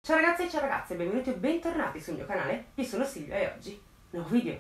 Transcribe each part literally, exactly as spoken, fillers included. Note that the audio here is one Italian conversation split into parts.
Ciao ragazzi e ciao ragazze, benvenuti o bentornati sul mio canale. Io sono Silvia e oggi nuovo video.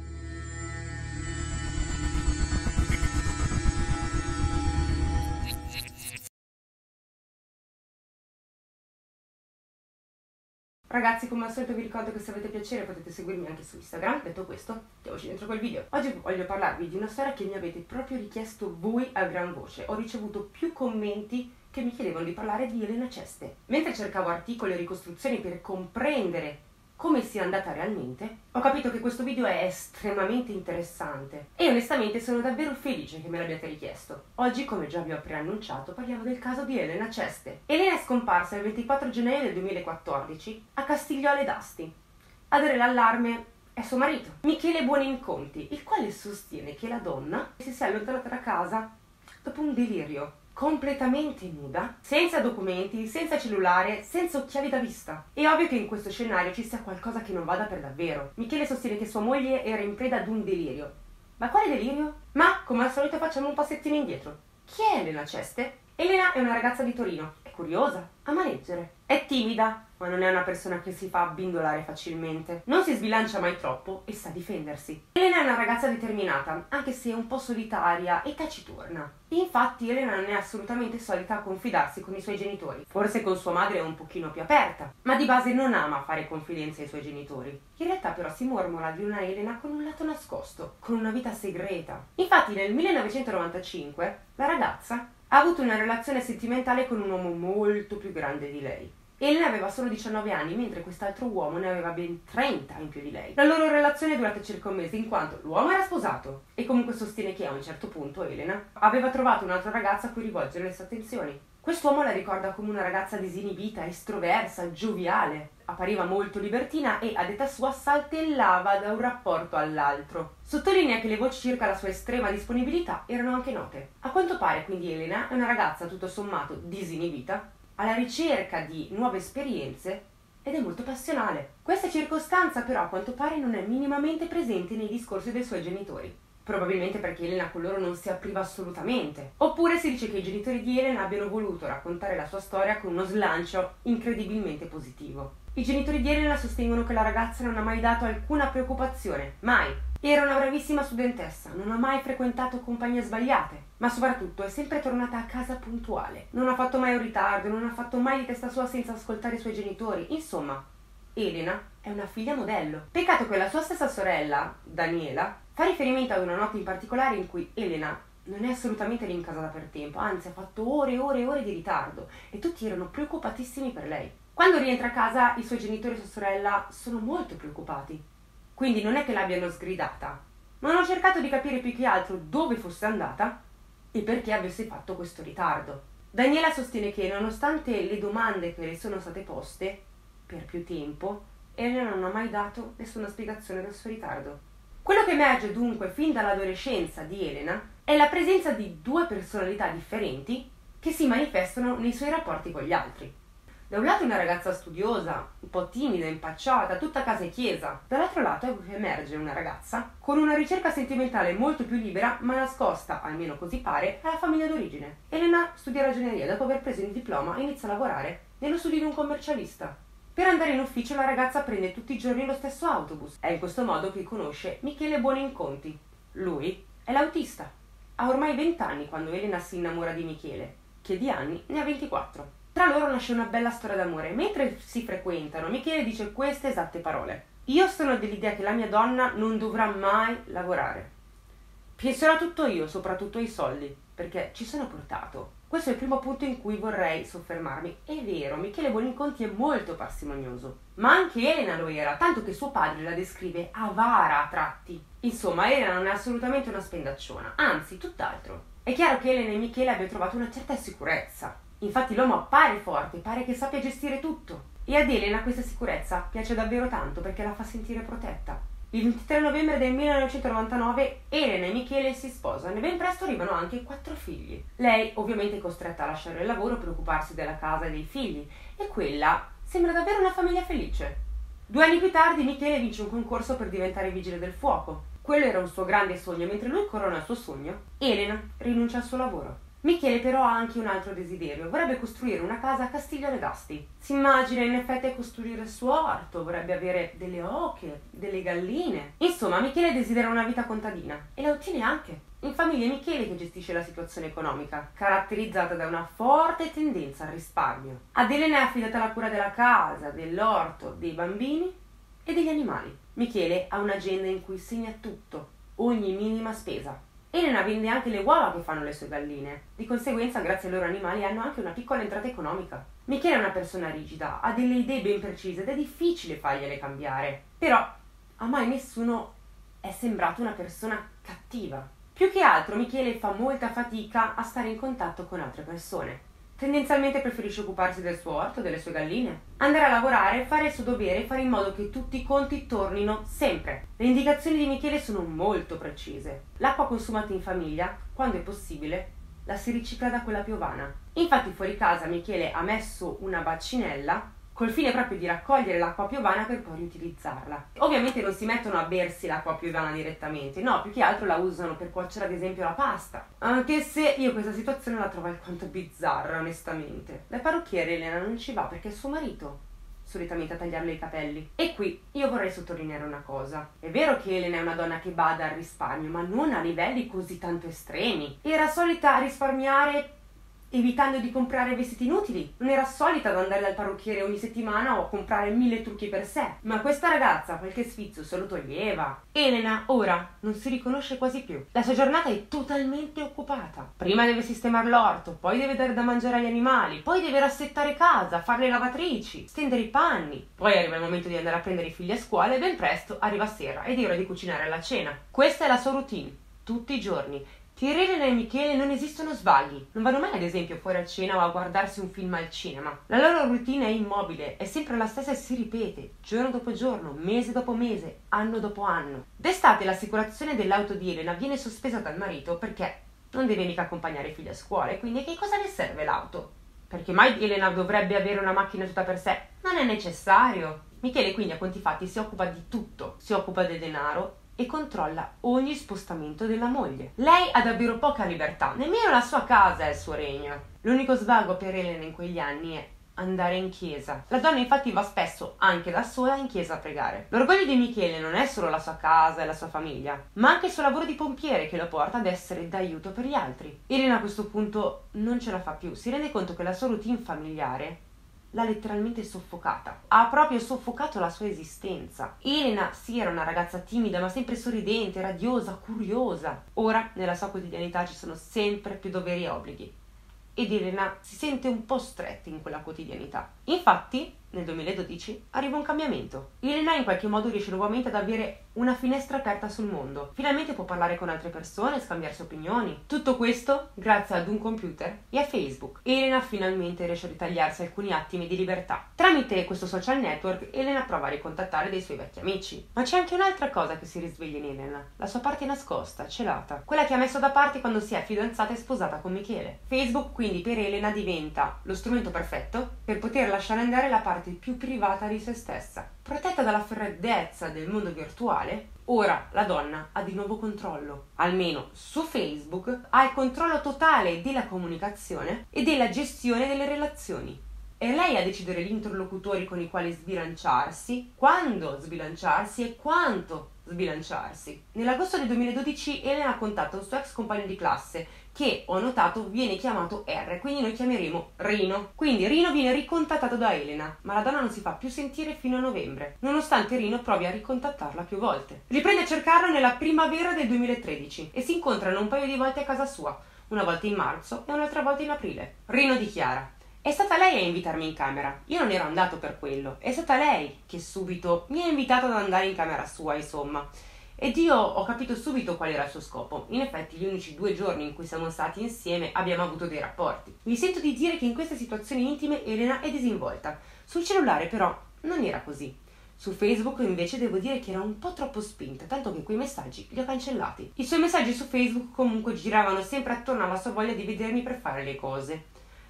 Ragazzi, come al solito vi ricordo che se avete piacere potete seguirmi anche su Instagram. Detto questo, andiamoci dentro col video. Oggi voglio parlarvi di una storia che mi avete proprio richiesto voi a gran voce. Ho ricevuto più commenti che mi chiedevano di parlare di Elena Ceste. Mentre cercavo articoli e ricostruzioni per comprendere come sia andata realmente, ho capito che questo video è estremamente interessante e onestamente sono davvero felice che me l'abbiate richiesto. Oggi, come già vi ho preannunciato, parliamo del caso di Elena Ceste. Elena è scomparsa il ventiquattro gennaio del duemilaquattordici a Castigliole d'Asti. A dare l'allarme è suo marito, Michele Buoninconti, il quale sostiene che la donna si sia allontanata da casa dopo un delirio, completamente nuda, senza documenti, senza cellulare, senza occhiali da vista. È ovvio che in questo scenario ci sia qualcosa che non vada per davvero. Michele sostiene che sua moglie era in preda ad un delirio. Ma quale delirio? Ma, come al solito, facciamo un passettino indietro. Chi è Elena Ceste? Elena è una ragazza di Torino. È curiosa, ama leggere. È timida, ma non è una persona che si fa abbindolare facilmente. Non si sbilancia mai troppo e sa difendersi. Elena è una ragazza determinata, anche se un po' solitaria e taciturna. Infatti Elena non è assolutamente solita a confidarsi con i suoi genitori. Forse con sua madre è un pochino più aperta, ma di base non ama fare confidenze ai suoi genitori. In realtà però si mormora di una Elena con un lato nascosto, con una vita segreta. Infatti nel millenovecentonovantacinque la ragazza ha avuto una relazione sentimentale con un uomo molto più grande di lei. Elena aveva solo diciannove anni, mentre quest'altro uomo ne aveva ben trenta in più di lei. La loro relazione è durata circa un mese, in quanto l'uomo era sposato e comunque sostiene che a un certo punto Elena aveva trovato un'altra ragazza a cui rivolgere le sue attenzioni. Quest'uomo la ricorda come una ragazza disinibita, estroversa, gioviale. Appariva molto libertina e, a detta sua, saltellava da un rapporto all'altro. Sottolinea che le voci circa la sua estrema disponibilità erano anche note. A quanto pare, quindi, Elena è una ragazza tutto sommato disinibita, alla ricerca di nuove esperienze ed è molto passionale. Questa circostanza però a quanto pare non è minimamente presente nei discorsi dei suoi genitori. Probabilmente perché Elena con loro non si apriva assolutamente. Oppure si dice che i genitori di Elena abbiano voluto raccontare la sua storia con uno slancio incredibilmente positivo. I genitori di Elena sostengono che la ragazza non ha mai dato alcuna preoccupazione, mai. Era una bravissima studentessa, non ha mai frequentato compagnie sbagliate, ma soprattutto è sempre tornata a casa puntuale. Non ha fatto mai un ritardo, non ha fatto mai di testa sua senza ascoltare i suoi genitori. Insomma, Elena è una figlia modello. Peccato che la sua stessa sorella, Daniela, fa riferimento ad una notte in particolare in cui Elena non è assolutamente rincasata per tempo, anzi ha fatto ore e ore e ore di ritardo e tutti erano preoccupatissimi per lei. Quando rientra a casa i suoi genitori e sua sorella sono molto preoccupati. Quindi non è che l'abbiano sgridata, ma hanno cercato di capire più che altro dove fosse andata e perché avesse fatto questo ritardo. Daniela sostiene che nonostante le domande che le sono state poste per più tempo, Elena non ha mai dato nessuna spiegazione del suo ritardo. Quello che emerge dunque fin dall'adolescenza di Elena è la presenza di due personalità differenti che si manifestano nei suoi rapporti con gli altri. Da un lato una ragazza studiosa, un po' timida, impacciata, tutta casa e chiesa. Dall'altro lato emerge una ragazza con una ricerca sentimentale molto più libera, ma nascosta, almeno così pare, alla famiglia d'origine. Elena studia ragioneria, dopo aver preso il diploma inizia a lavorare nello studio di un commercialista. Per andare in ufficio la ragazza prende tutti i giorni lo stesso autobus. È in questo modo che conosce Michele Buoninconti. Lui è l'autista. Ha ormai venti anni quando Elena si innamora di Michele, che di anni ne ha ventiquattro. Tra loro nasce una bella storia d'amore. Mentre si frequentano, Michele dice queste esatte parole: io sono dell'idea che la mia donna non dovrà mai lavorare. Penserò tutto io, soprattutto ai soldi, perché ci sono portato. Questo è il primo punto in cui vorrei soffermarmi. È vero, Michele Buoninconti è molto parsimonioso, ma anche Elena lo era, tanto che suo padre la descrive avara a tratti. Insomma, Elena non è assolutamente una spendacciona, anzi, tutt'altro. È chiaro che Elena e Michele abbiano trovato una certa sicurezza. Infatti l'uomo appare forte, pare che sappia gestire tutto. E ad Elena questa sicurezza piace davvero tanto perché la fa sentire protetta. Il ventitré novembre del millenovecentonovantanove Elena e Michele si sposano e ben presto arrivano anche quattro figli. Lei ovviamente è costretta a lasciare il lavoro, preoccuparsi della casa e dei figli, e quella sembra davvero una famiglia felice. Due anni più tardi Michele vince un concorso per diventare vigile del fuoco. Quello era un suo grande sogno, mentre lui corona il suo sogno, Elena rinuncia al suo lavoro. Michele però ha anche un altro desiderio, vorrebbe costruire una casa a Castiglione d'Asti. Si immagina in effetti costruire il suo orto, vorrebbe avere delle oche, delle galline. Insomma, Michele desidera una vita contadina e la ottiene anche. In famiglia è Michele che gestisce la situazione economica, caratterizzata da una forte tendenza al risparmio. Ad Elena è affidata la cura della casa, dell'orto, dei bambini e degli animali. Michele ha un'agenda in cui segna tutto, ogni minima spesa. Elena vende anche le uova che fanno le sue galline, di conseguenza grazie ai loro animali hanno anche una piccola entrata economica. Michele è una persona rigida, ha delle idee ben precise ed è difficile fargliele cambiare, però a mai nessuno è sembrato una persona cattiva. Più che altro Michele fa molta fatica a stare in contatto con altre persone. Tendenzialmente preferisce occuparsi del suo orto, delle sue galline, andare a lavorare, fare il suo dovere e fare in modo che tutti i conti tornino sempre. Le indicazioni di Michele sono molto precise. L'acqua consumata in famiglia, quando è possibile, la si ricicla da quella piovana. Infatti fuori casa Michele ha messo una bacinella col fine proprio di raccogliere l'acqua piovana per poi riutilizzarla. Ovviamente non si mettono a bersi l'acqua piovana direttamente, no, più che altro la usano per cuocere ad esempio la pasta. Anche se io questa situazione la trovo alquanto bizzarra, onestamente. La parrucchiera Elena non ci va perché è suo marito solitamente a tagliarle i capelli. E qui io vorrei sottolineare una cosa. È vero che Elena è una donna che bada al risparmio, ma non a livelli così tanto estremi. Era solita risparmiare evitando di comprare vestiti inutili. Non era solita ad andare dal parrucchiere ogni settimana o a comprare mille trucchi per sé. Ma questa ragazza qualche sfizio se lo toglieva. Elena ora non si riconosce quasi più. La sua giornata è totalmente occupata. Prima deve sistemare l'orto, poi deve dare da mangiare agli animali, poi deve rassettare casa, fare le lavatrici, stendere i panni. Poi arriva il momento di andare a prendere i figli a scuola e ben presto arriva sera ed è ora di cucinare la cena. Questa è la sua routine, tutti i giorni. Per Elena e Michele non esistono sbagli, non vanno mai ad esempio fuori a cena o a guardarsi un film al cinema. La loro routine è immobile, è sempre la stessa e si ripete, giorno dopo giorno, mese dopo mese, anno dopo anno. D'estate l'assicurazione dell'auto di Elena viene sospesa dal marito perché non deve mica accompagnare i figli a scuola e quindi che cosa ne serve l'auto? Perché mai Elena dovrebbe avere una macchina tutta per sé? Non è necessario. Michele quindi a conti fatti si occupa di tutto, si occupa del denaro e controlla ogni spostamento della moglie. Lei ha davvero poca libertà, nemmeno la sua casa è il suo regno. L'unico svago per Elena in quegli anni è andare in chiesa. La donna infatti va spesso, anche da sola, in chiesa a pregare. L'orgoglio di Michele non è solo la sua casa e la sua famiglia, ma anche il suo lavoro di pompiere che lo porta ad essere d'aiuto per gli altri. Elena a questo punto non ce la fa più, si rende conto che la sua routine familiare l'ha letteralmente soffocata. Ha proprio soffocato la sua esistenza. Elena sì era una ragazza timida ma sempre sorridente, radiosa, curiosa. Ora nella sua quotidianità ci sono sempre più doveri e obblighi ed Elena si sente un po' stretta in quella quotidianità. Infatti nel duemiladodici arriva un cambiamento. Elena in qualche modo riesce nuovamente ad avere una finestra aperta sul mondo. Finalmente può parlare con altre persone, scambiarsi opinioni. Tutto questo grazie ad un computer e a Facebook. Elena finalmente riesce a ritagliarsi alcuni attimi di libertà. Tramite questo social network Elena prova a ricontattare dei suoi vecchi amici. Ma c'è anche un'altra cosa che si risveglia in Elena, la sua parte nascosta, celata, quella che ha messo da parte quando si è fidanzata e sposata con Michele. Facebook quindi per Elena diventa lo strumento perfetto per poter lasciare andare la parte più privata di se stessa. Protetta dalla freddezza del mondo virtuale, ora la donna ha di nuovo controllo. Almeno su Facebook ha il controllo totale della comunicazione e della gestione delle relazioni. È lei a decidere gli interlocutori con i quali sbilanciarsi, quando sbilanciarsi e quanto sbilanciarsi. Nell'agosto del duemiladodici Elena contatta un suo ex compagno di classe che, ho notato, viene chiamato R, quindi noi chiameremo Rino. Quindi Rino viene ricontattato da Elena, ma la donna non si fa più sentire fino a novembre, nonostante Rino provi a ricontattarla più volte. Riprende a cercarlo nella primavera del duemilatredici e si incontrano un paio di volte a casa sua, una volta in marzo e un'altra volta in aprile. Rino dichiara: è stata lei a invitarmi in camera, io non ero andato per quello, è stata lei che subito mi ha invitato ad andare in camera sua, insomma. Ed io ho capito subito qual era il suo scopo. In effetti gli unici due giorni in cui siamo stati insieme abbiamo avuto dei rapporti. Mi sento di dire che in queste situazioni intime Elena è disinvolta. Sul cellulare però non era così. Su Facebook invece devo dire che era un po' troppo spinta, tanto che quei messaggi li ho cancellati. I suoi messaggi su Facebook comunque giravano sempre attorno alla sua voglia di vedermi per fare le cose.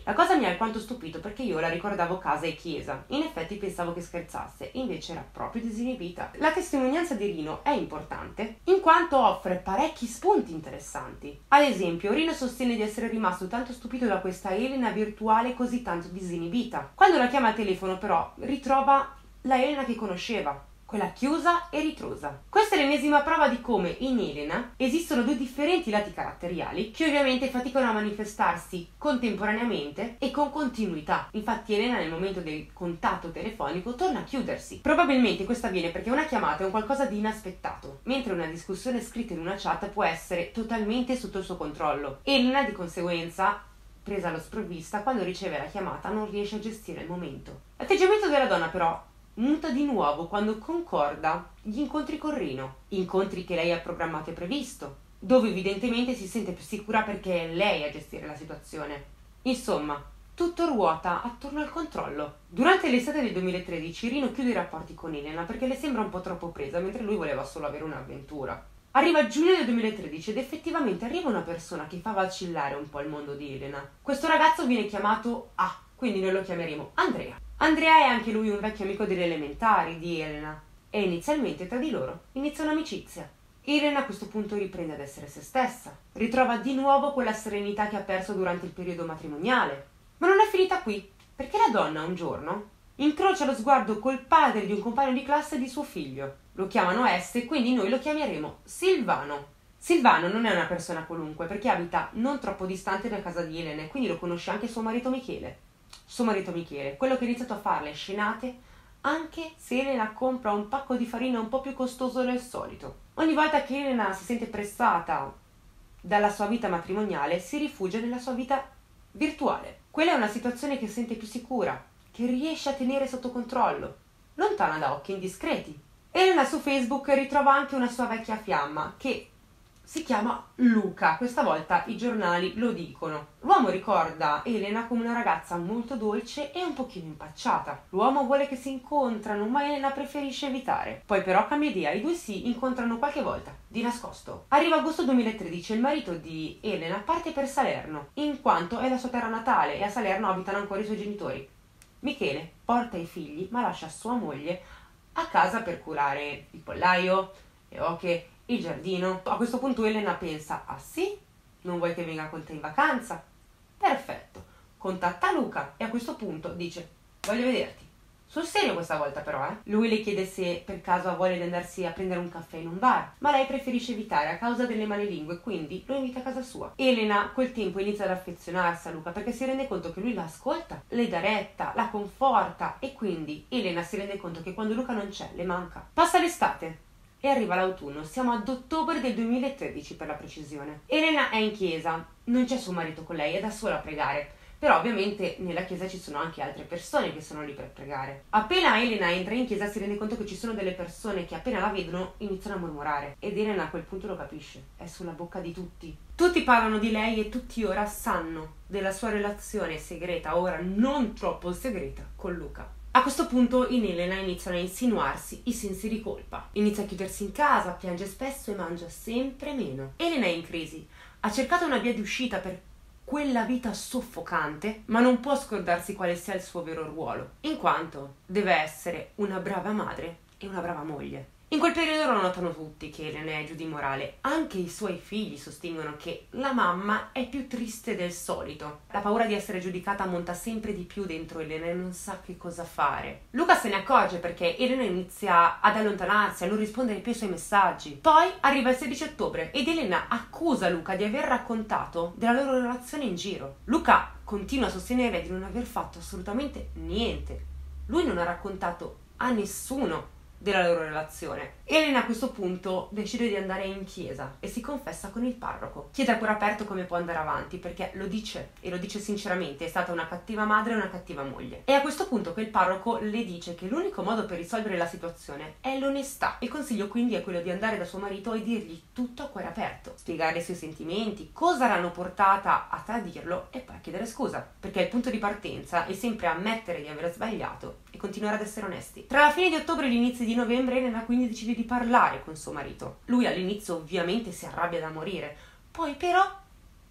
La cosa mi ha alquanto stupito perché io la ricordavo casa e chiesa. In effetti pensavo che scherzasse, invece era proprio disinibita. La testimonianza di Rino è importante in quanto offre parecchi spunti interessanti. Ad esempio, Rino sostiene di essere rimasto tanto stupito da questa Elena virtuale così tanto disinibita. Quando la chiama al telefono però ritrova la Elena che conosceva, quella chiusa e ritrosa. Questa è l'ennesima prova di come in Elena esistono due differenti lati caratteriali che ovviamente faticano a manifestarsi contemporaneamente e con continuità. Infatti Elena nel momento del contatto telefonico torna a chiudersi. Probabilmente questo avviene perché una chiamata è un qualcosa di inaspettato, mentre una discussione scritta in una chat può essere totalmente sotto il suo controllo. Elena di conseguenza, presa allo sprovvista, quando riceve la chiamata non riesce a gestire il momento. L'atteggiamento della donna però muta di nuovo quando concorda gli incontri con Rino, incontri che lei ha programmato e previsto, dove evidentemente si sente più sicura perché è lei a gestire la situazione. Insomma, tutto ruota attorno al controllo. Durante l'estate del duemilatredici Rino chiude i rapporti con Elena perché le sembra un po' troppo presa, mentre lui voleva solo avere un'avventura. Arriva giugno del duemilatredici ed effettivamente arriva una persona che fa vacillare un po' il mondo di Elena. Questo ragazzo viene chiamato A, quindi noi lo chiameremo Andrea. Andrea è anche lui un vecchio amico delle elementari di Elena e inizialmente tra di loro inizia un'amicizia. Elena a questo punto riprende ad essere se stessa, ritrova di nuovo quella serenità che ha perso durante il periodo matrimoniale. Ma non è finita qui, perché la donna un giorno incrocia lo sguardo col padre di un compagno di classe di suo figlio. Lo chiamano S, quindi noi lo chiameremo Silvano. Silvano non è una persona qualunque perché abita non troppo distante da casa di Elena e quindi lo conosce anche suo marito Michele. Suo marito Michele, quello che ha iniziato a fare le scenate anche se Elena compra un pacco di farina un po' più costoso del solito. Ogni volta che Elena si sente pressata dalla sua vita matrimoniale si rifugia nella sua vita virtuale. Quella è una situazione che sente più sicura, che riesce a tenere sotto controllo, lontana da occhi indiscreti. Elena su Facebook ritrova anche una sua vecchia fiamma che si chiama Luca, questa volta i giornali lo dicono. L'uomo ricorda Elena come una ragazza molto dolce e un pochino impacciata. L'uomo vuole che si incontrano, ma Elena preferisce evitare. Poi però cambia idea, i due si incontrano qualche volta, di nascosto. Arriva agosto duemilatredici e il marito di Elena parte per Salerno, in quanto è la sua terra natale e a Salerno abitano ancora i suoi genitori. Michele porta i figli, ma lascia sua moglie a casa per curare il pollaio, le oche, il giardino. A questo punto Elena pensa: ah sì? Non vuoi che venga con te in vacanza? Perfetto, contatta Luca e a questo punto dice: voglio vederti. Sul serio questa volta però, eh? Lui le chiede se per caso ha voglia di andarsi a prendere un caffè in un bar, ma lei preferisce evitare a causa delle malelingue, quindi lo invita a casa sua. Elena col tempo inizia ad affezionarsi a Luca perché si rende conto che lui la ascolta, le dà retta, la conforta e quindi Elena si rende conto che quando Luca non c'è le manca. Passa l'estate e arriva l'autunno, siamo ad ottobre del duemilatredici per la precisione. Elena è in chiesa, non c'è suo marito con lei, è da sola a pregare. Però ovviamente nella chiesa ci sono anche altre persone che sono lì per pregare. Appena Elena entra in chiesa si rende conto che ci sono delle persone che appena la vedono iniziano a mormorare. Ed Elena a quel punto lo capisce, è sulla bocca di tutti. Tutti parlano di lei e tutti ora sanno della sua relazione segreta, ora non troppo segreta, con Luca. A questo punto in Elena iniziano a insinuarsi i sensi di colpa. Inizia a chiudersi in casa, piange spesso e mangia sempre meno. Elena è in crisi, ha cercato una via di uscita per quella vita soffocante, ma non può scordarsi quale sia il suo vero ruolo, in quanto deve essere una brava madre e una brava moglie. In quel periodo lo notano tutti che Elena è giù di morale, anche i suoi figli sostengono che la mamma è più triste del solito. La paura di essere giudicata monta sempre di più dentro Elena e non sa che cosa fare. Luca se ne accorge perché Elena inizia ad allontanarsi, a non rispondere più ai suoi messaggi. Poi arriva il sedici ottobre ed Elena accusa Luca di aver raccontato della loro relazione in giro. Luca continua a sostenere di non aver fatto assolutamente niente. Lui non ha raccontato a nessuno della loro relazione. Elena a questo punto decide di andare in chiesa e si confessa con il parroco. Chiede a cuore aperto come può andare avanti perché lo dice e lo dice sinceramente, è stata una cattiva madre e una cattiva moglie. E a questo punto che il parroco le dice che l'unico modo per risolvere la situazione è l'onestà. Il consiglio quindi è quello di andare da suo marito e dirgli tutto a cuore aperto, spiegare i suoi sentimenti, cosa l'hanno portata a tradirlo e poi a chiedere scusa, perché il punto di partenza è sempre ammettere di aver sbagliato e continuare ad essere onesti. Tra la fine di ottobre e l'inizio di novembre Elena quindi decide di parlare con suo marito. Lui all'inizio ovviamente si arrabbia da morire, poi però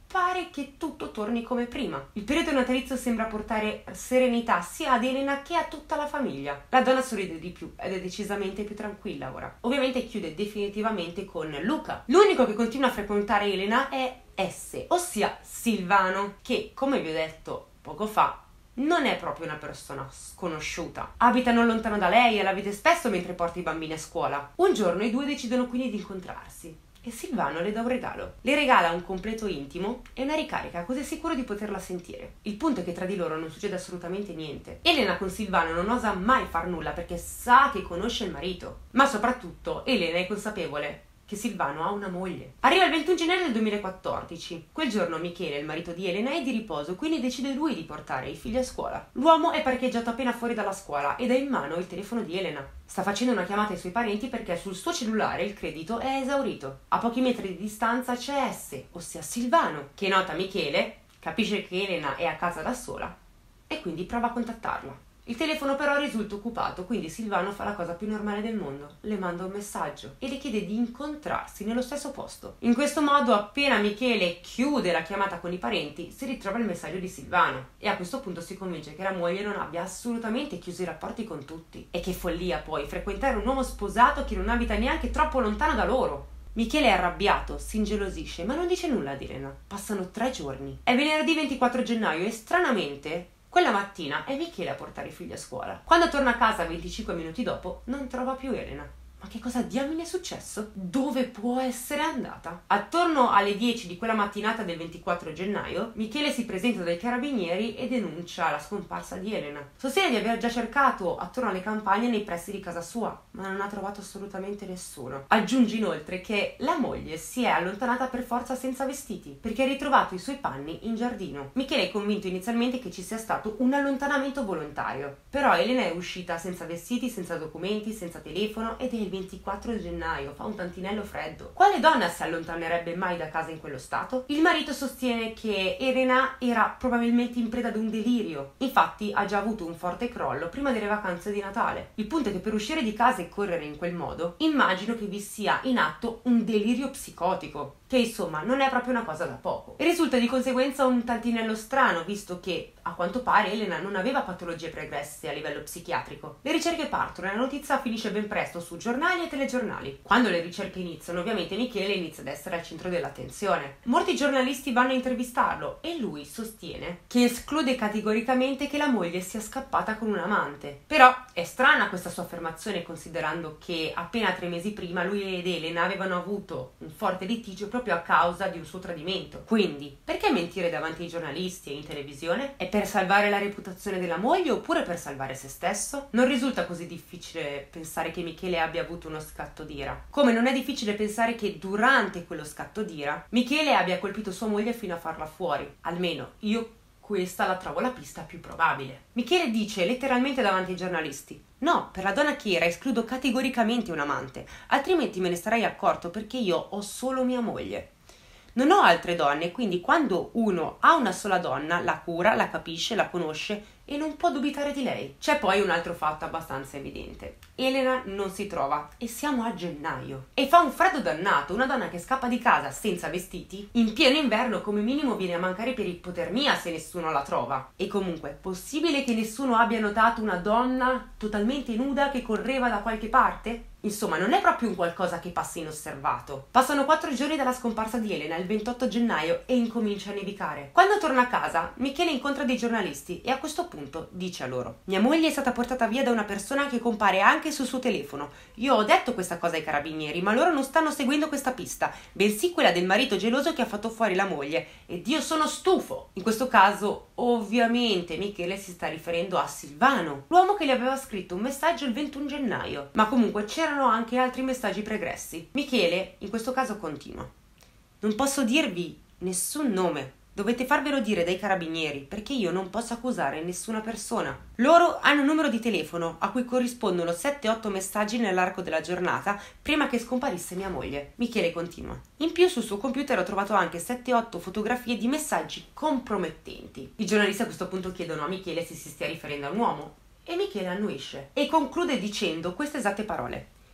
pare che tutto torni come prima. Il periodo natalizio sembra portare serenità sia ad Elena che a tutta la famiglia. La donna sorride di più ed è decisamente più tranquilla ora. Ovviamente chiude definitivamente con Luca. L'unico che continua a frequentare Elena è S, ossia Silvano, che, come vi ho detto poco fa, non è proprio una persona sconosciuta. Abita non lontano da lei e la vede spesso mentre porta i bambini a scuola. Un giorno i due decidono quindi di incontrarsi e Silvano le dà un regalo. Le regala un completo intimo e una ricarica, così è sicuro di poterla sentire. Il punto è che tra di loro non succede assolutamente niente. Elena con Silvano non osa mai far nulla perché sa che conosce il marito, ma soprattutto Elena è consapevole che Silvano ha una moglie. Arriva il ventuno gennaio del duemilaquattordici. Quel giorno Michele, il marito di Elena, è di riposo, quindi decide lui di portare i figli a scuola. L'uomo è parcheggiato appena fuori dalla scuola ed ha in mano il telefono di Elena. Sta facendo una chiamata ai suoi parenti perché sul suo cellulare il credito è esaurito. A pochi metri di distanza c'è S, ossia Silvano, che nota Michele, capisce che Elena è a casa da sola e quindi prova a contattarla. Il telefono però risulta occupato, quindi Silvano fa la cosa più normale del mondo, le manda un messaggio e le chiede di incontrarsi nello stesso posto. In questo modo, appena Michele chiude la chiamata con i parenti, si ritrova il messaggio di Silvano e a questo punto si convince che la moglie non abbia assolutamente chiuso i rapporti con tutti. E che follia poi frequentare un uomo sposato che non abita neanche troppo lontano da loro. Michele è arrabbiato, si ingelosisce, ma non dice nulla ad Elena. Passano tre giorni. È venerdì ventiquattro gennaio e stranamente quella mattina è Michele a portare i figli a scuola. Quando torna a casa venticinque minuti dopo, non trova più Elena. Ma che cosa diamine è successo? Dove può essere andata? Attorno alle dieci di quella mattinata del ventiquattro gennaio, Michele si presenta dai carabinieri e denuncia la scomparsa di Elena. Sostiene di aver già cercato attorno alle campagne nei pressi di casa sua, ma non ha trovato assolutamente nessuno. Aggiunge inoltre che la moglie si è allontanata per forza senza vestiti, perché ha ritrovato i suoi panni in giardino. Michele è convinto inizialmente che ci sia stato un allontanamento volontario, però Elena è uscita senza vestiti, senza documenti, senza telefono ed è il ventiquattro gennaio, fa un tantinello freddo. Quale donna si allontanerebbe mai da casa in quello stato? Il marito sostiene che Elena era probabilmente in preda ad un delirio. Infatti ha già avuto un forte crollo prima delle vacanze di Natale. Il punto è che per uscire di casa e correre in quel modo, immagino che vi sia in atto un delirio psicotico, che insomma non è proprio una cosa da poco. E risulta di conseguenza un tantinello strano, visto che a quanto pare Elena non aveva patologie pregresse a livello psichiatrico. Le ricerche partono e la notizia finisce ben presto su giornali e telegiornali. Quando le ricerche iniziano, ovviamente Michele inizia ad essere al centro dell'attenzione. Molti giornalisti vanno a intervistarlo e lui sostiene che esclude categoricamente che la moglie sia scappata con un amante. Però è strana questa sua affermazione, considerando che appena tre mesi prima lui ed Elena avevano avuto un forte litigio proprio a causa di un suo tradimento. Quindi, perché mentire davanti ai giornalisti e in televisione? È per salvare la reputazione della moglie oppure per salvare se stesso? Non risulta così difficile pensare che Michele abbia avuto uno scatto d'ira, come non è difficile pensare che durante quello scatto d'ira Michele abbia colpito sua moglie fino a farla fuori. Almeno io questa la trovo la pista più probabile. Michele dice letteralmente davanti ai giornalisti: no, per la donna che era escludo categoricamente un amante, altrimenti me ne sarei accorto perché io ho solo mia moglie. Non ho altre donne, quindi quando uno ha una sola donna, la cura, la capisce, la conosce e non può dubitare di lei. C'è poi un altro fatto abbastanza evidente. Elena non si trova e siamo a gennaio. E fa un freddo dannato, una donna che scappa di casa senza vestiti, in pieno inverno come minimo viene a mancare per ipotermia se nessuno la trova. E comunque, possibile che nessuno abbia notato una donna totalmente nuda che correva da qualche parte? Insomma, non è proprio un qualcosa che passa inosservato. Passano quattro giorni dalla scomparsa di Elena, il ventotto gennaio, e incomincia a nevicare. Quando torna a casa, Michele incontra dei giornalisti e a questo punto dice a loro: mia moglie è stata portata via da una persona che compare anche sul suo telefono. Io ho detto questa cosa ai carabinieri, ma loro non stanno seguendo questa pista, bensì quella del marito geloso che ha fatto fuori la moglie. Ed io sono stufo. In questo caso, ovviamente, Michele si sta riferendo a Silvano, l'uomo che gli aveva scritto un messaggio il ventuno gennaio. Ma comunque c'era C'erano anche altri messaggi pregressi. Michele, in questo caso, continua: non posso dirvi nessun nome. Dovete farvelo dire dai carabinieri, perché io non posso accusare nessuna persona. Loro hanno un numero di telefono a cui corrispondono sette otto messaggi nell'arco della giornata prima che scomparisse mia moglie. Michele continua: in più sul suo computer ho trovato anche sette otto fotografie di messaggi compromettenti. I giornalisti a questo punto chiedono a Michele se si stia riferendo a un uomo e Michele annuisce e conclude dicendo queste esatte parole: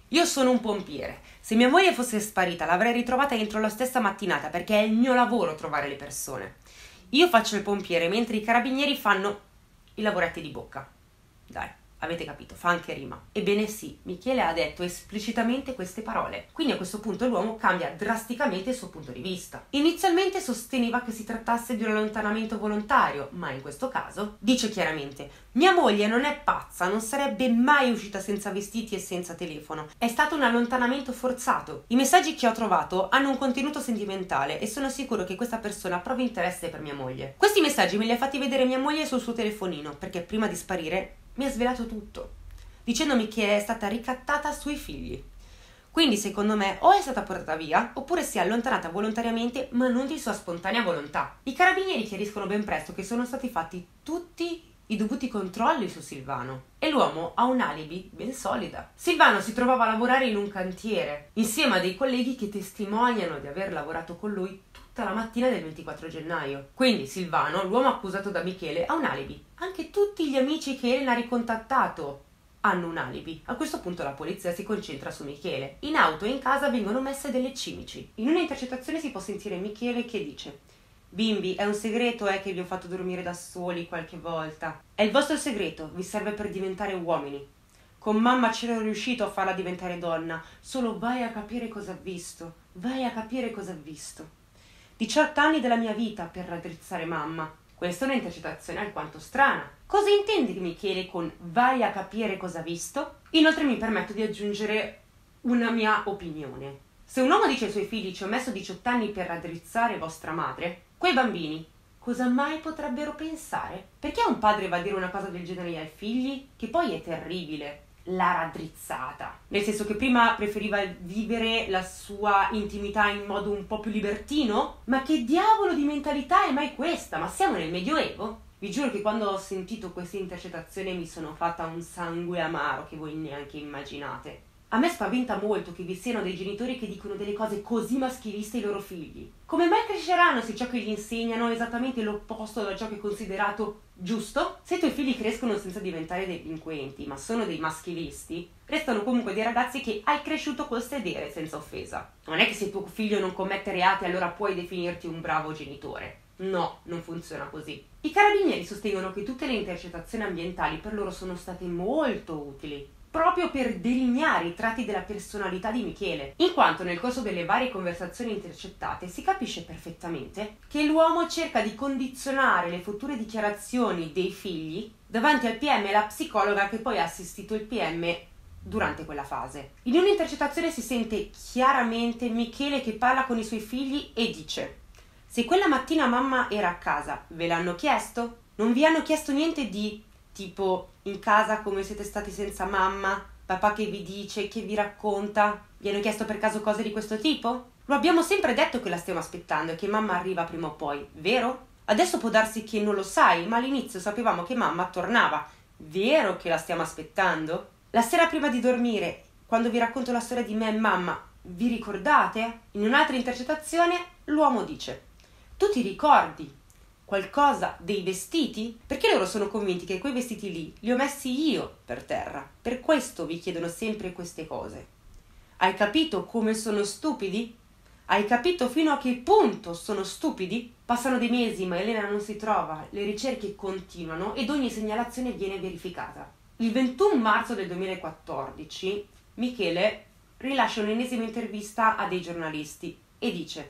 Io sono un pompiere. Se mia moglie fosse sparita l'avrei ritrovata entro la stessa mattinata perché è il mio lavoro trovare le persone. Io faccio il pompiere mentre i carabinieri fanno i lavoretti di bocca. Dai, avete capito, fa anche rima. Ebbene sì, Michele ha detto esplicitamente queste parole. Quindi a questo punto l'uomo cambia drasticamente il suo punto di vista. Inizialmente sosteneva che si trattasse di un allontanamento volontario, ma in questo caso dice chiaramente: mia moglie non è pazza, non sarebbe mai uscita senza vestiti e senza telefono. È stato un allontanamento forzato. I messaggi che ho trovato hanno un contenuto sentimentale e sono sicuro che questa persona provi interesse per mia moglie. Questi messaggi me li ha fatti vedere mia moglie sul suo telefonino, perché prima di sparire mi ha svelato tutto, dicendomi che è stata ricattata sui figli. Quindi secondo me o è stata portata via oppure si è allontanata volontariamente ma non di sua spontanea volontà. I carabinieri chiariscono ben presto che sono stati fatti tutti i dovuti controlli su Silvano e l'uomo ha un alibi ben solida. Silvano si trovava a lavorare in un cantiere insieme a dei colleghi che testimoniano di aver lavorato con lui tutta la mattina del ventiquattro gennaio. Quindi Silvano, l'uomo accusato da Michele, ha un alibi. Anche tutti gli amici che Elena ha ricontattato hanno un alibi. A questo punto la polizia si concentra su Michele. In auto e in casa vengono messe delle cimici. In una intercettazione si può sentire Michele che dice: bimbi, è un segreto eh, che vi ho fatto dormire da soli qualche volta. È il vostro segreto, vi serve per diventare uomini. Con mamma c'ero riuscito a farla diventare donna, solo vai a capire cosa ha visto. Vai a capire cosa ha visto. diciotto anni della mia vita per raddrizzare mamma. Questa è un'intercettazione alquanto strana. Cosa intendi Michele con vai a capire cosa ha visto? Inoltre mi permetto di aggiungere una mia opinione. Se un uomo dice ai suoi figli ci ho messo diciotto anni per raddrizzare vostra madre, quei bambini cosa mai potrebbero pensare? Perché un padre va a dire una cosa del genere ai figli? Che poi è terribile. La raddrizzata, nel senso che prima preferiva vivere la sua intimità in modo un po' più libertino? Ma che diavolo di mentalità è mai questa? Ma siamo nel Medioevo? Vi giuro che quando ho sentito questa intercettazione mi sono fatta un sangue amaro che voi neanche immaginate. A me spaventa molto che vi siano dei genitori che dicono delle cose così maschiliste ai loro figli. Come mai cresceranno se ciò che gli insegnano è esattamente l'opposto da ciò che è considerato giusto? Se i tuoi figli crescono senza diventare delinquenti, ma sono dei maschilisti, restano comunque dei ragazzi che hai cresciuto col sedere, senza offesa. Non è che se tuo figlio non commette reati allora puoi definirti un bravo genitore. No, non funziona così. I carabinieri sostengono che tutte le intercettazioni ambientali per loro sono state molto utili, proprio per delineare i tratti della personalità di Michele, in quanto nel corso delle varie conversazioni intercettate si capisce perfettamente che l'uomo cerca di condizionare le future dichiarazioni dei figli davanti al P M e alla psicologa che poi ha assistito il P M durante quella fase. In un'intercettazione si sente chiaramente Michele che parla con i suoi figli e dice: se quella mattina mamma era a casa, ve l'hanno chiesto? Non vi hanno chiesto niente di tipo in casa come siete stati senza mamma, papà che vi dice, che vi racconta? Vi hanno chiesto per caso cose di questo tipo? Lo abbiamo sempre detto che la stiamo aspettando e che mamma arriva prima o poi, vero? Adesso può darsi che non lo sai, ma all'inizio sapevamo che mamma tornava. Vero che la stiamo aspettando? La sera prima di dormire, quando vi racconto la storia di me e mamma, vi ricordate? In un'altra intercettazione l'uomo dice: tu ti ricordi qualcosa dei vestiti? Perché loro sono convinti che quei vestiti lì li ho messi io per terra. Per questo vi chiedono sempre queste cose. Hai capito come sono stupidi? Hai capito fino a che punto sono stupidi? Passano dei mesi ma Elena non si trova, le ricerche continuano ed ogni segnalazione viene verificata. Il ventuno marzo del duemilaquattordici Michele rilascia un'ennesima intervista a dei giornalisti e dice: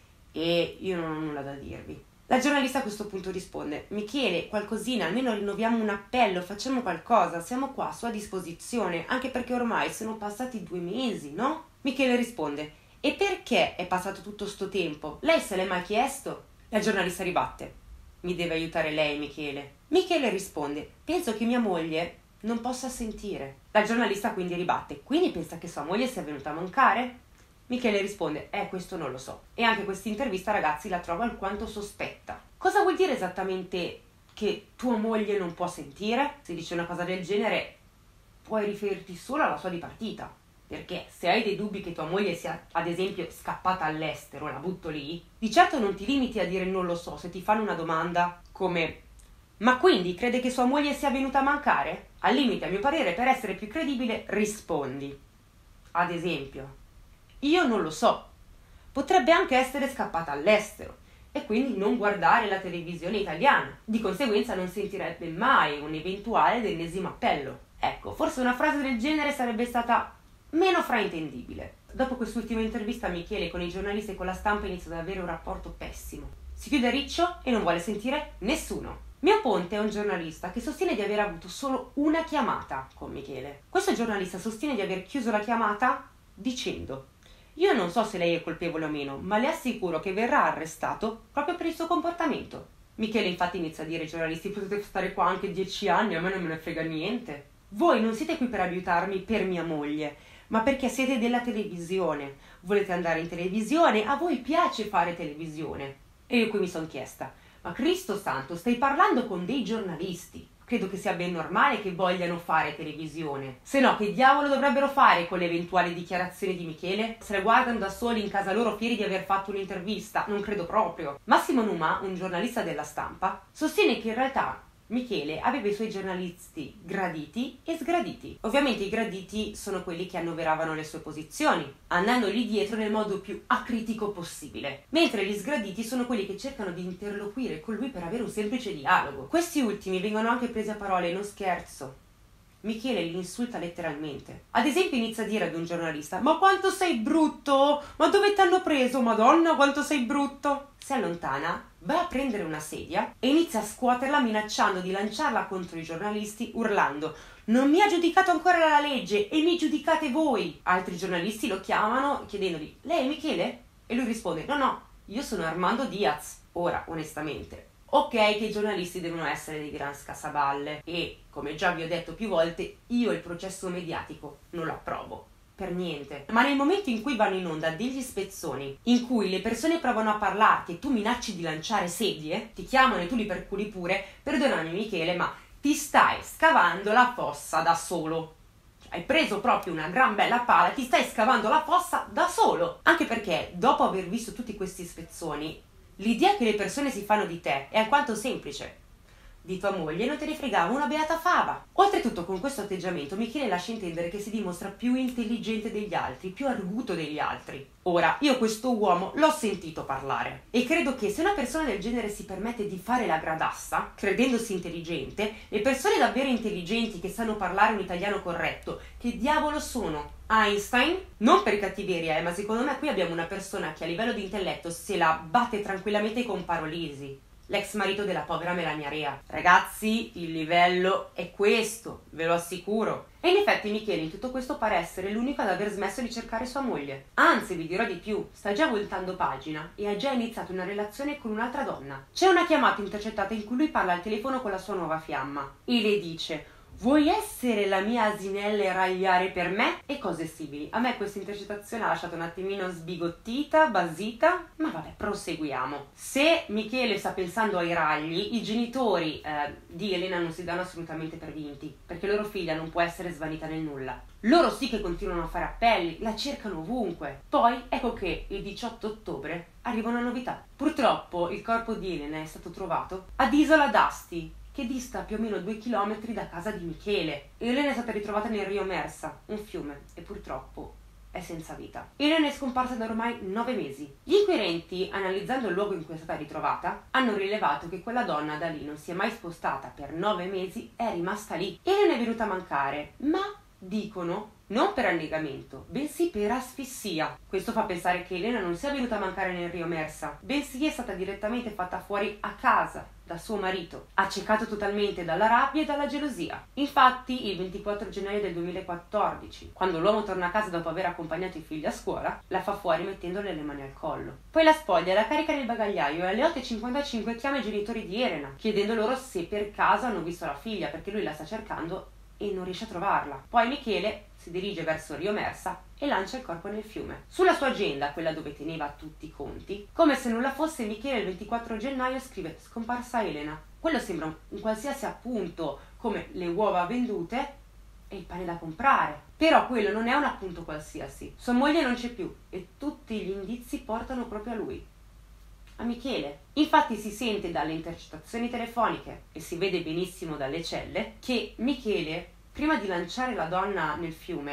e io non ho nulla da dirvi. La giornalista a questo punto risponde: Michele, qualcosina, almeno rinnoviamo un appello, facciamo qualcosa, siamo qua a sua disposizione, anche perché ormai sono passati due mesi, no? Michele risponde: e perché è passato tutto sto tempo? Lei se l'è mai chiesto? La giornalista ribatte: mi deve aiutare lei, Michele. Michele risponde: penso che mia moglie non possa sentire. La giornalista quindi ribatte: quindi pensa che sua moglie sia venuta a mancare? Michele risponde: eh, questo non lo so. E anche questa intervista, ragazzi, la trovo alquanto sospetta. Cosa vuol dire esattamente che tua moglie non può sentire? Se dice una cosa del genere, puoi riferirti solo alla sua dipartita. Perché se hai dei dubbi che tua moglie sia, ad esempio, scappata all'estero, la butto lì, di certo non ti limiti a dire non lo so se ti fanno una domanda come: ma quindi crede che sua moglie sia venuta a mancare? Al limite, a mio parere, per essere più credibile, rispondi: Ad esempio, io non lo so, potrebbe anche essere scappata all'estero e quindi non guardare la televisione italiana. Di conseguenza non sentirebbe mai un eventuale ed ennesimo appello. Ecco, forse una frase del genere sarebbe stata meno fraintendibile. Dopo quest'ultima intervista Michele con i giornalisti e con la stampa inizia ad avere un rapporto pessimo. Si chiude a riccio e non vuole sentire nessuno. Mio Ponte è un giornalista che sostiene di aver avuto solo una chiamata con Michele. Questo giornalista sostiene di aver chiuso la chiamata dicendo: io non so se lei è colpevole o meno, ma le assicuro che verrà arrestato proprio per il suo comportamento. Michele infatti inizia a dire ai giornalisti: potete stare qua anche dieci anni, a me non me ne frega niente. Voi non siete qui per aiutarmi per mia moglie, ma perché siete della televisione. Volete andare in televisione, a voi piace fare televisione. E io qui mi sono chiesta: ma Cristo santo, stai parlando con dei giornalisti? Credo che sia ben normale che vogliano fare televisione. Se no, che diavolo dovrebbero fare con le eventuali dichiarazioni di Michele? Se le guardano da soli in casa loro fieri di aver fatto un'intervista? Non credo proprio. Massimo Numa, un giornalista della stampa, sostiene che in realtà Michele aveva i suoi giornalisti graditi e sgraditi. Ovviamente i graditi sono quelli che annoveravano le sue posizioni, andandogli dietro nel modo più acritico possibile, mentre gli sgraditi sono quelli che cercano di interloquire con lui per avere un semplice dialogo. Questi ultimi vengono anche presi a parole, non scherzo. Michele li insulta letteralmente. Ad esempio inizia a dire ad un giornalista: ma quanto sei brutto! Ma dove ti hanno preso? Madonna, quanto sei brutto! Si allontana, va a prendere una sedia e inizia a scuoterla minacciando di lanciarla contro i giornalisti urlando: non mi ha giudicato ancora la legge e mi giudicate voi! Altri giornalisti lo chiamano chiedendogli: lei è Michele? E lui risponde: no no, io sono Armando Diaz. Ora, onestamente, ok che i giornalisti devono essere dei gran scassaballe e, come già vi ho detto più volte, io il processo mediatico non lo approvo. Per niente. Ma nel momento in cui vanno in onda degli spezzoni, in cui le persone provano a parlarti e tu minacci di lanciare sedie, ti chiamano e tu li perculi pure, perdonami Michele, ma ti stai scavando la fossa da solo. Hai preso proprio una gran bella pala, ti stai scavando la fossa da solo. Anche perché, dopo aver visto tutti questi spezzoni, l'idea che le persone si fanno di te è alquanto semplice. Di tua moglie non te ne fregava una beata fava. Oltretutto, con questo atteggiamento Michele lascia intendere che si dimostra più intelligente degli altri, più arguto degli altri. Ora, io questo uomo l'ho sentito parlare e credo che se una persona del genere si permette di fare la gradassa, credendosi intelligente, le persone davvero intelligenti che sanno parlare un italiano corretto, che diavolo sono? Einstein? Non per cattiveria, eh, ma secondo me qui abbiamo una persona che a livello di intelletto se la batte tranquillamente con Parolisi, l'ex marito della povera Melania Rea. Ragazzi, il livello è questo, ve lo assicuro. E in effetti Michele in tutto questo pare essere l'unico ad aver smesso di cercare sua moglie. Anzi, vi dirò di più, sta già voltando pagina e ha già iniziato una relazione con un'altra donna. C'è una chiamata intercettata in cui lui parla al telefono con la sua nuova fiamma e le dice: vuoi essere la mia asinella e ragliare per me? E cose simili. A me questa intercettazione ha lasciato un attimino sbigottita, basita, ma vabbè, proseguiamo. Se Michele sta pensando ai ragli, i genitori eh, di Elena non si danno assolutamente per vinti, perché loro figlia non può essere svanita nel nulla. Loro sì che continuano a fare appelli, la cercano ovunque. Poi ecco che il diciotto ottobre arriva una novità. Purtroppo il corpo di Elena è stato trovato ad Isola d'Asti, che dista più o meno due chilometri da casa di Michele. Elena è stata ritrovata nel Rio Mersa, un fiume, e purtroppo è senza vita. Elena è scomparsa da ormai nove mesi. Gli inquirenti, analizzando il luogo in cui è stata ritrovata, hanno rilevato che quella donna da lì non si è mai spostata per nove mesi, è rimasta lì. Elena è venuta a mancare, ma dicono non per annegamento, bensì per asfissia. Questo fa pensare che Elena non sia venuta a mancare nel Rio Mersa, bensì è stata direttamente fatta fuori a casa da suo marito, accecato totalmente dalla rabbia e dalla gelosia. Infatti, il ventiquattro gennaio del duemilaquattordici, quando l'uomo torna a casa dopo aver accompagnato i figli a scuola, la fa fuori mettendole le mani al collo. Poi la spoglia, la carica nel bagagliaio e alle otto e cinquantacinque chiama i genitori di Elena, chiedendo loro se per caso hanno visto la figlia, perché lui la sta cercando e non riesce a trovarla. Poi Michele si dirige verso Rio Mersa e lancia il corpo nel fiume. Sulla sua agenda, quella dove teneva tutti i conti, come se nulla fosse, Michele il ventiquattro gennaio scrive: scomparsa Elena. Quello sembra un, un qualsiasi appunto, come le uova vendute e il pane da comprare. Però quello non è un appunto qualsiasi. Sua moglie non c'è più e tutti gli indizi portano proprio a lui, a Michele. Infatti si sente dalle intercettazioni telefoniche e si vede benissimo dalle celle che Michele, prima di lanciare la donna nel fiume,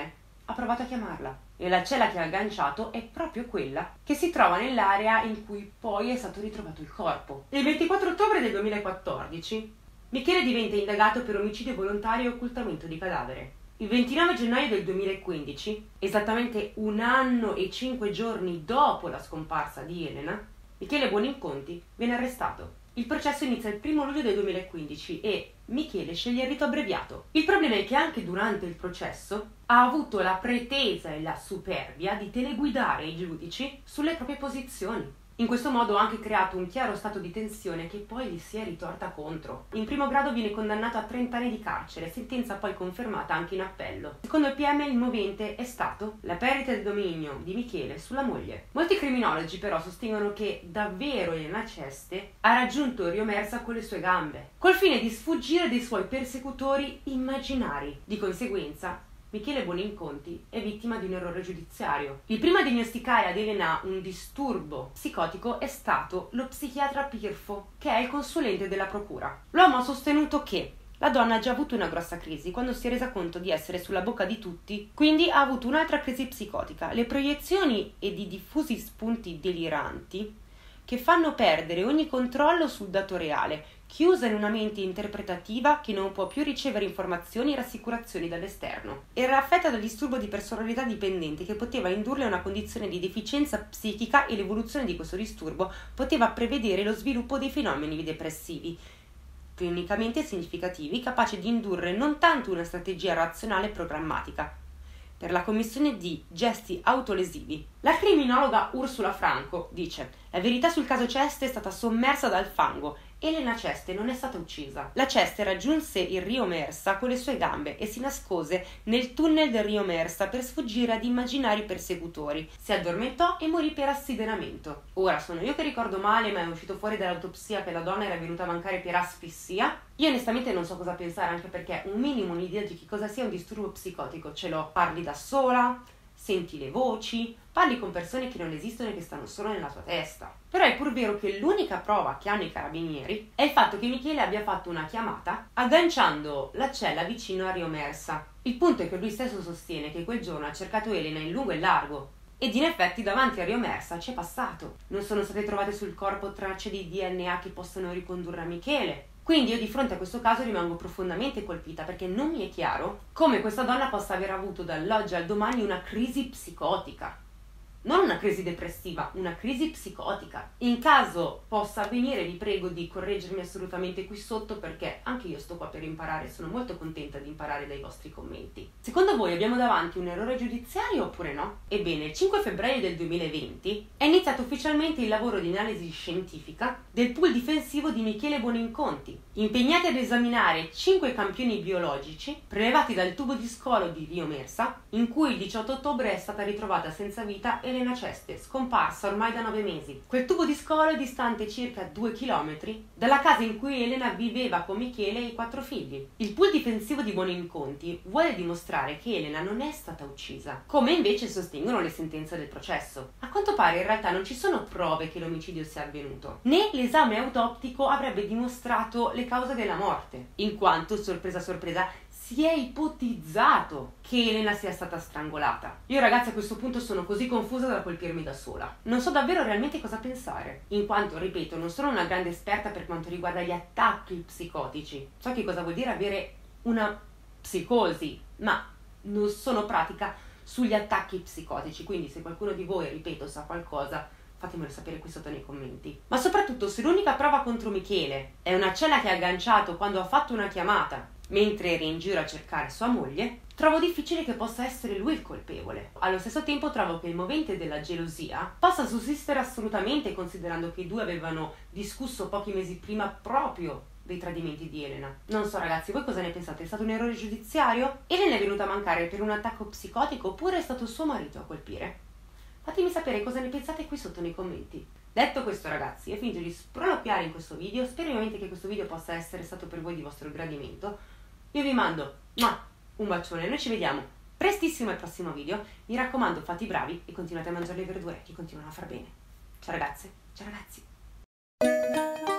ha provato a chiamarla e la cella che ha agganciato è proprio quella che si trova nell'area in cui poi è stato ritrovato il corpo. Il ventiquattro ottobre del duemilaquattordici Michele diventa indagato per omicidio volontario e occultamento di cadavere. Il ventinove gennaio del duemilaquindici, esattamente un anno e cinque giorni dopo la scomparsa di Elena, Michele Buoninconti viene arrestato. Il processo inizia il primo luglio del duemilaquindici e Michele sceglie il rito abbreviato. Il problema è che anche durante il processo ha avuto la pretesa e la superbia di teleguidare i giudici sulle proprie posizioni. In questo modo ha anche creato un chiaro stato di tensione che poi gli si è ritorta contro. In primo grado viene condannato a trenta anni di carcere, sentenza poi confermata anche in appello. Secondo il P M il movente è stato la perdita del dominio di Michele sulla moglie. Molti criminologi però sostengono che davvero Elena Ceste ha raggiunto Rio Mersa con le sue gambe, col fine di sfuggire dai suoi persecutori immaginari. Di conseguenza Michele Buoninconti è vittima di un errore giudiziario. Il primo a diagnosticare ad Elena un disturbo psicotico è stato lo psichiatra Pirfo, che è il consulente della procura. L'uomo ha sostenuto che la donna ha già avuto una grossa crisi quando si è resa conto di essere sulla bocca di tutti, quindi ha avuto un'altra crisi psicotica. Le proiezioni ed i diffusi spunti deliranti che fanno perdere ogni controllo sul dato reale, chiusa in una mente interpretativa che non può più ricevere informazioni e rassicurazioni dall'esterno. Era affetta da disturbo di personalità dipendente che poteva indurle a una condizione di deficienza psichica e l'evoluzione di questo disturbo poteva prevedere lo sviluppo dei fenomeni depressivi clinicamente significativi, capaci di indurre non tanto una strategia razionale e programmatica per la commissione di gesti autolesivi. La criminologa Ursula Franco dice: la verità sul caso Ceste è stata sommersa dal fango. Elena Ceste non è stata uccisa. La Ceste raggiunse il Rio Mersa con le sue gambe e si nascose nel tunnel del Rio Mersa per sfuggire ad immaginari persecutori. Si addormentò e morì per assidenamento. Ora sono io che ricordo male, ma è uscito fuori dall'autopsia che la donna era venuta a mancare per asfissia. Io onestamente non so cosa pensare, anche perché un minimo un'idea di che cosa sia un disturbo psicotico ce l'ho. Parli da sola, senti le voci, parli con persone che non esistono e che stanno solo nella tua testa. Però è pur vero che l'unica prova che hanno i carabinieri è il fatto che Michele abbia fatto una chiamata agganciando la cella vicino a Rio Mersa. Il punto è che lui stesso sostiene che quel giorno ha cercato Elena in lungo e largo ed in effetti davanti a Rio Mersa c'è passato. Non sono state trovate sul corpo tracce di D N A che possano ricondurre a Michele. Quindi io di fronte a questo caso rimango profondamente colpita, perché non mi è chiaro come questa donna possa aver avuto dall'oggi al domani una crisi psicotica. Non una crisi depressiva, una crisi psicotica. In caso possa avvenire, vi prego di correggermi assolutamente qui sotto, perché anche io sto qua per imparare e sono molto contenta di imparare dai vostri commenti. Secondo voi abbiamo davanti un errore giudiziario oppure no? Ebbene, il cinque febbraio del duemilaventi è iniziato ufficialmente il lavoro di analisi scientifica del pool difensivo di Michele Buoninconti, impegnati ad esaminare cinque campioni biologici prelevati dal tubo di scolo di Rio Mersa, in cui il diciotto ottobre è stata ritrovata senza vita Elena Ceste, scomparsa ormai da nove mesi. Quel tubo di scolo è distante circa due chilometri dalla casa in cui Elena viveva con Michele e i quattro figli. Il pool difensivo di Buoninconti vuole dimostrare che Elena non è stata uccisa, come invece sostengono le sentenze del processo. A quanto pare in realtà non ci sono prove che l'omicidio sia avvenuto, né l'esame autoptico avrebbe dimostrato le cause della morte, in quanto, sorpresa sorpresa, si è ipotizzato che Elena sia stata strangolata. Io ragazzi a questo punto sono così confusa da colpirmi da sola. Non so davvero realmente cosa pensare, in quanto, ripeto, non sono una grande esperta per quanto riguarda gli attacchi psicotici. So che cosa vuol dire avere una psicosi, ma non sono pratica sugli attacchi psicotici, quindi se qualcuno di voi, ripeto, sa qualcosa, fatemelo sapere qui sotto nei commenti. Ma soprattutto, se l'unica prova contro Michele è una cella che ha agganciato quando ha fatto una chiamata mentre era in giro a cercare sua moglie, trovo difficile che possa essere lui il colpevole. Allo stesso tempo trovo che il movente della gelosia possa sussistere assolutamente, considerando che i due avevano discusso pochi mesi prima proprio dei tradimenti di Elena. Non so ragazzi, voi cosa ne pensate? È stato un errore giudiziario? Elena è venuta a mancare per un attacco psicotico oppure è stato suo marito a colpire? Fatemi sapere cosa ne pensate qui sotto nei commenti. Detto questo ragazzi, ho finito di sproloquiare in questo video, spero ovviamente che questo video possa essere stato per voi di vostro gradimento. Io vi mando un bacione, noi ci vediamo prestissimo al prossimo video. Mi raccomando, fate i bravi e continuate a mangiare le verdure che continuano a far bene. Ciao ragazze, ciao ragazzi.